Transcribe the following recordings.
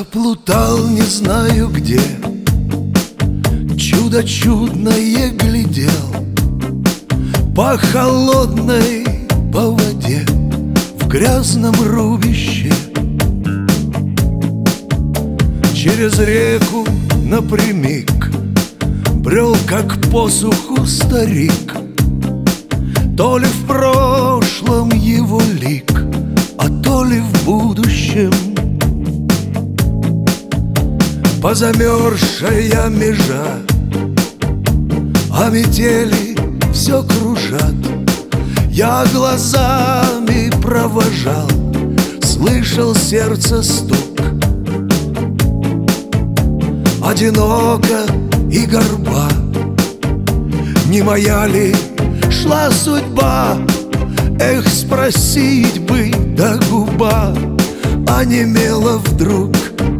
Заплутал не знаю где, чудо чудное глядел по холодной, по воде в грязном рубище. Через реку напрямик брел, как по суху старик. То ли в прошлом его лик, а то ли в будущем. Позамерзшая межа, а метели все кружат. Я глазами провожал, слышал сердце стук. Одиноко и горба, не моя ли шла судьба? Эх, спросить бы, да губа онемела вдруг.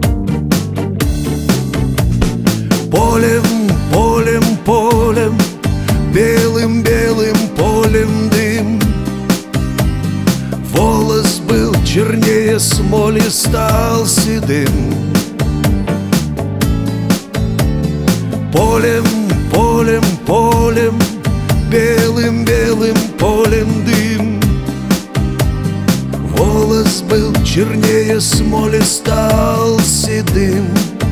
Полем, полем, полем, белым-белым полем дым. Волос был чернее смоли, стал седым. Полем, полем, полем, белым-белым полем дым. Волос был чернее смоли, стал седым.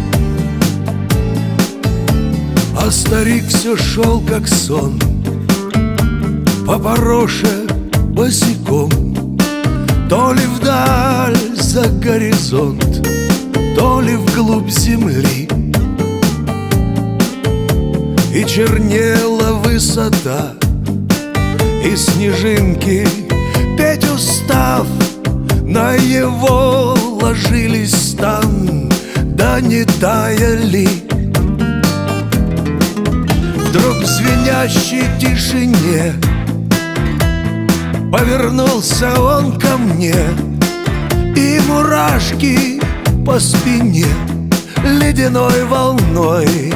А старик все шел, как сон, по пороше босиком. То ли вдаль за горизонт, то ли вглубь земли. И чернела высота, и снежинки, петь устав, на его ложились там, да не таяли. Вдруг в звенящей тишине повернулся он ко мне, и мурашки по спине ледяной волной.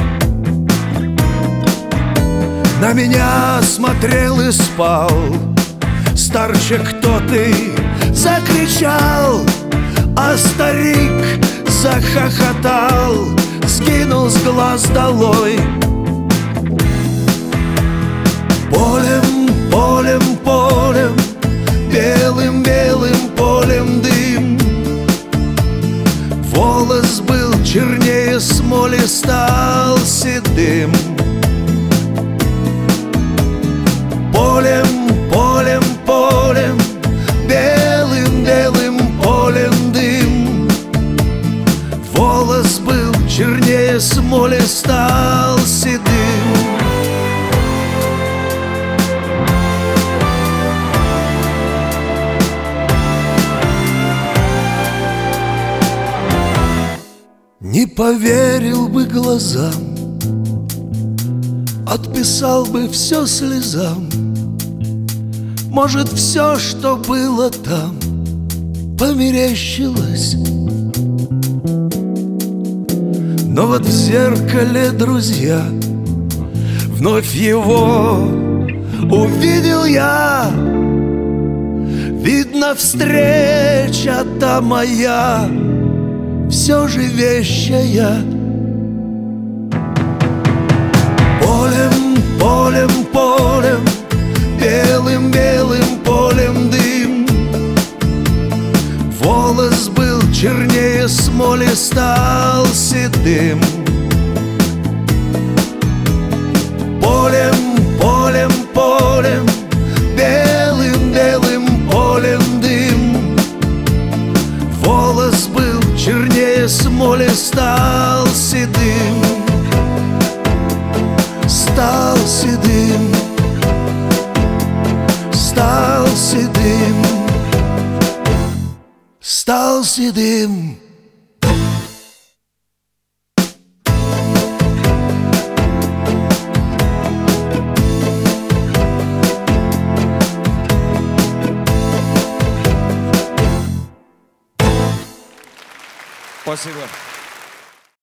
На меня смотрел и спал. Старче, кто ты? Закричал, а старик захохотал, скинул с глаз долой. Полем, полем, полем, белым-белым полем дым. Волос был чернее смоли, стал седым. Полем, полем, полем, белым-белым полем дым. Волос был чернее смоли, стал седым. Не поверил бы глазам, отписал бы все слезам. Может, все, что было там, померещилось. Но вот в зеркале, друзья, вновь его увидел я. Видно, встреча та моя все же вещая. Полем, полем, полем, белым-белым полем дым. Волос был чернее смоли, стал седым. Полем, полем, полем, белым-белым полем дым. Волос был чернее смоли, стал седым. Стал седым. Стал седым. Стал седым. Спасибо.